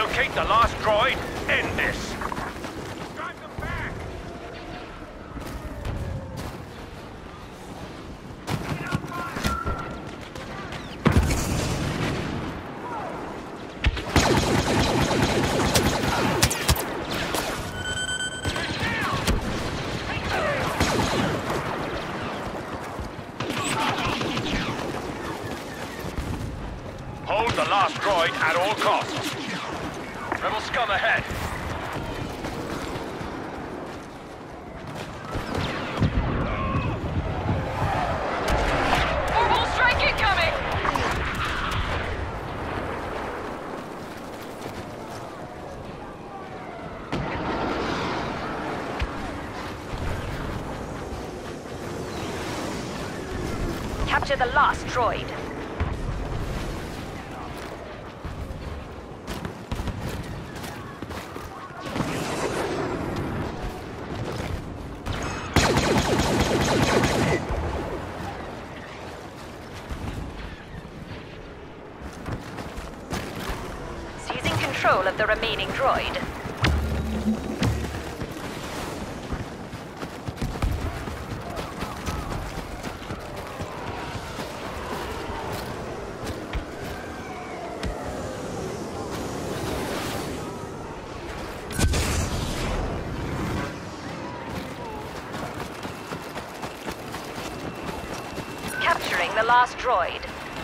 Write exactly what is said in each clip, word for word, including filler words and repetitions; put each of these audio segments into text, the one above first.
Locate the last droid. End this. Drive them back. Hold the last droid at all costs. Rebel scum ahead. Orbital strike incoming! Capture the last droid. Seizing control of the remaining droid. Capturing the last droid.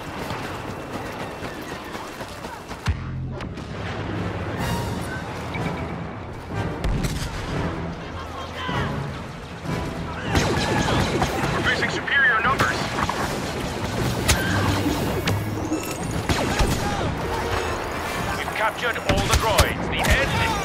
We're facing superior numbers. We've captured all the droids. The end.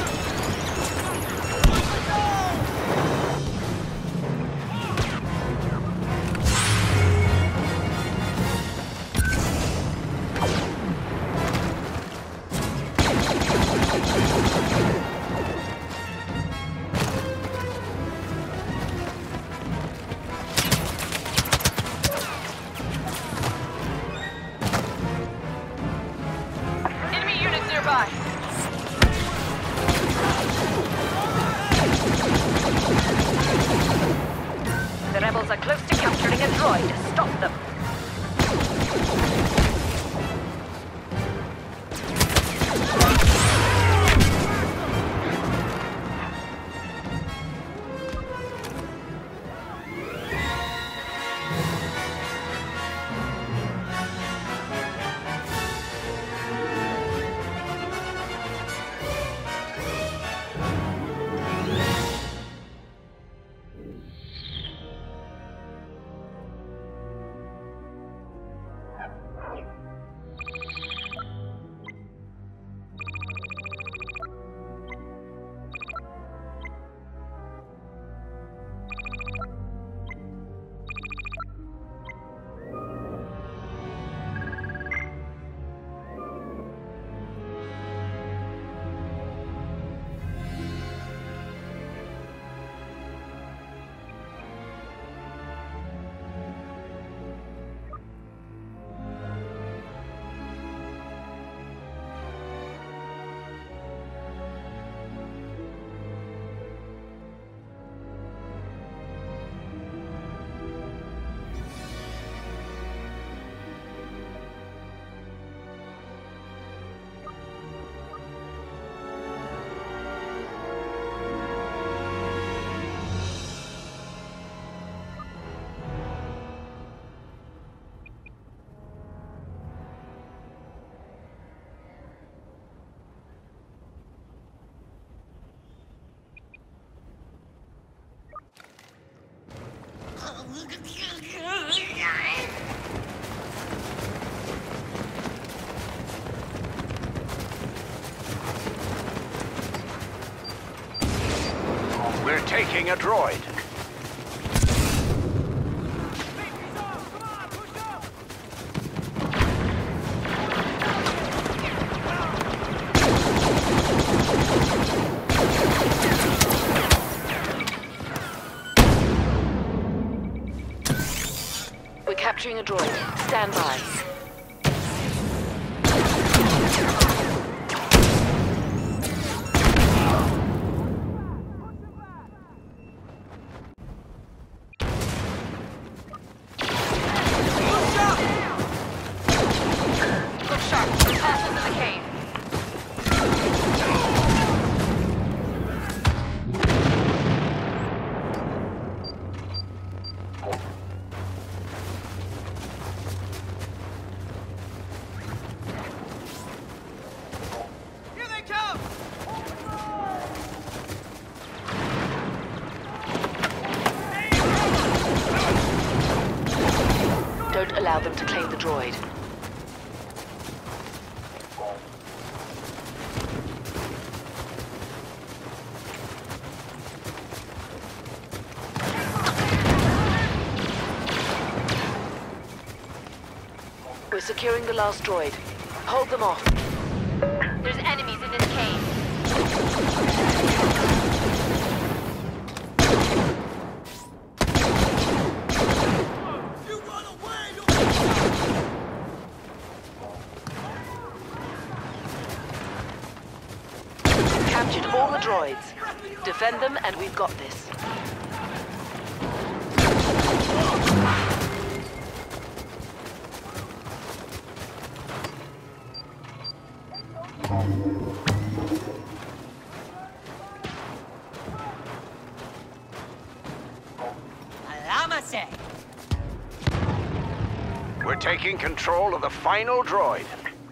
Enemy units nearby. The rebels are close to capturing a droid. Stop them. We're taking a droid. We're capturing a droid. Stand by. securing the last droid. Hold them off. There's enemies in this cave. Captured all the droids. Defend them and we've got this. We're taking control of the final droid.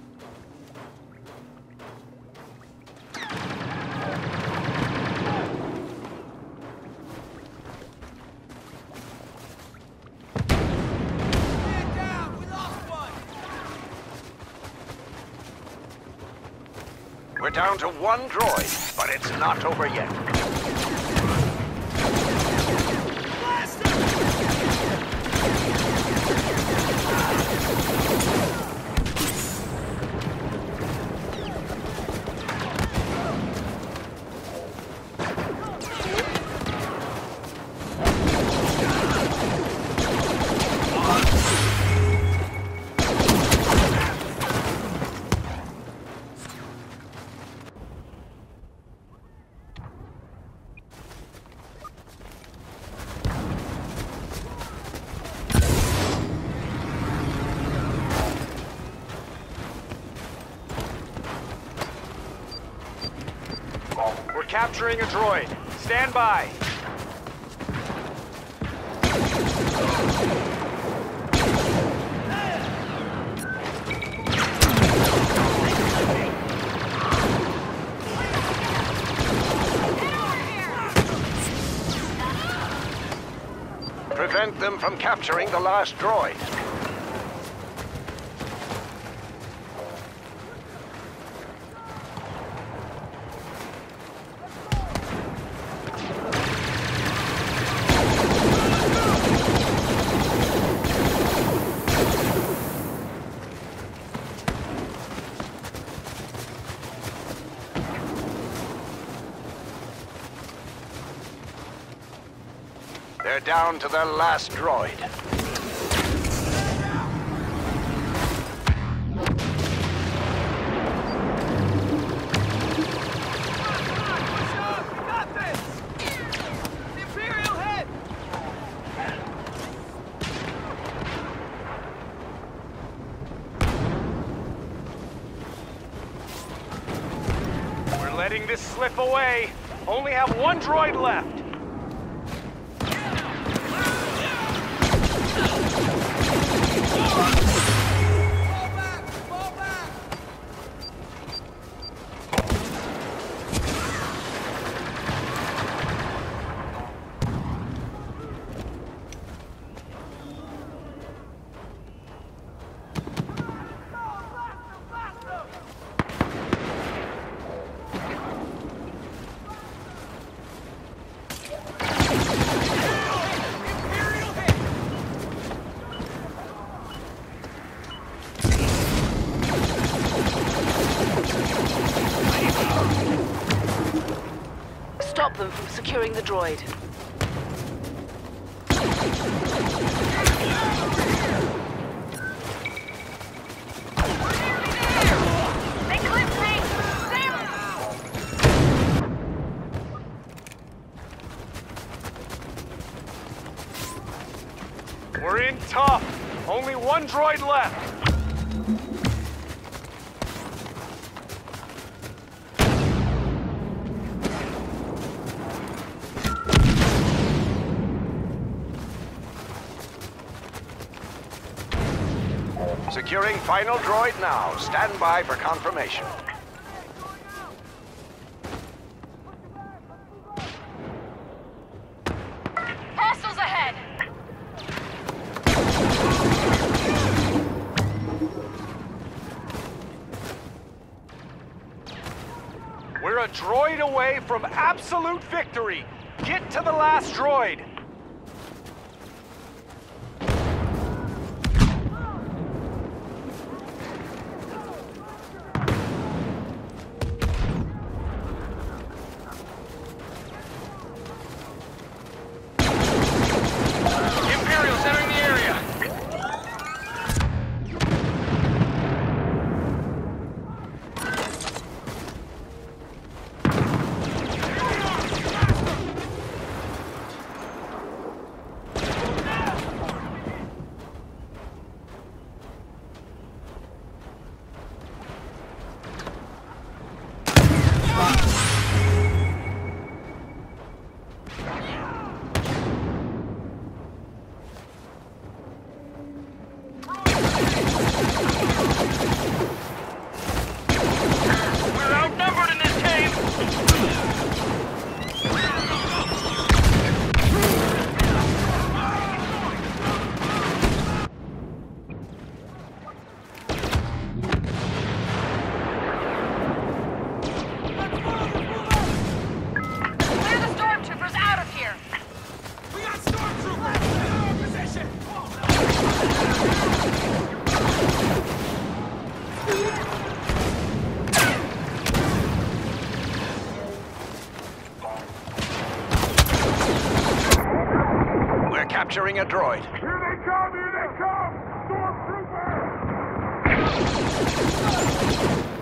We're down to one droid, but it's not over yet. We're capturing a droid. Stand by. Prevent them from capturing the last droid. They're down to their last droid. Got this! The Imperial head! We're letting this slip away. Only have one droid left. Stop them from securing the droid. They clipped me! Damn! We're in tough. Only one droid left. Securing final droid now. Stand by for confirmation. Hostiles ahead! We're a droid away from absolute victory. Get to the last droid. droid. Here they come! Here they come! Stormtroopers!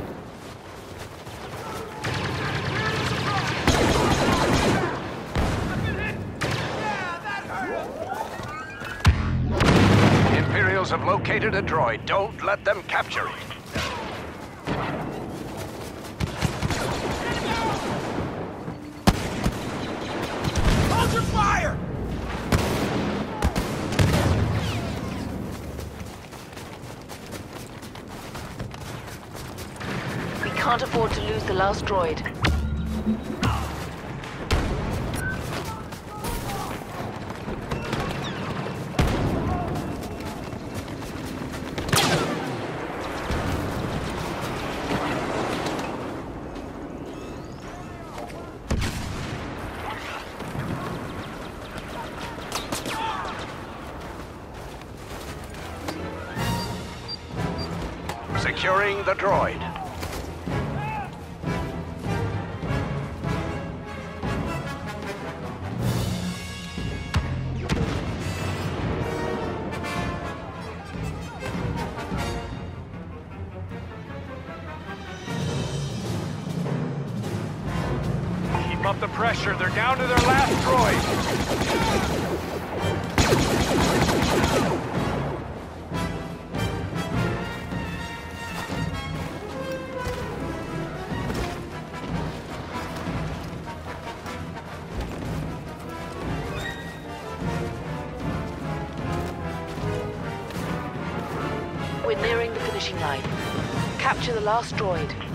Imperials have located a droid. Don't let them capture it. Hold your fire! We can't afford to lose the last droid. Securing the droid. Keep up the pressure. They're down to their last droid. We're nearing the finishing line. Capture the last droid.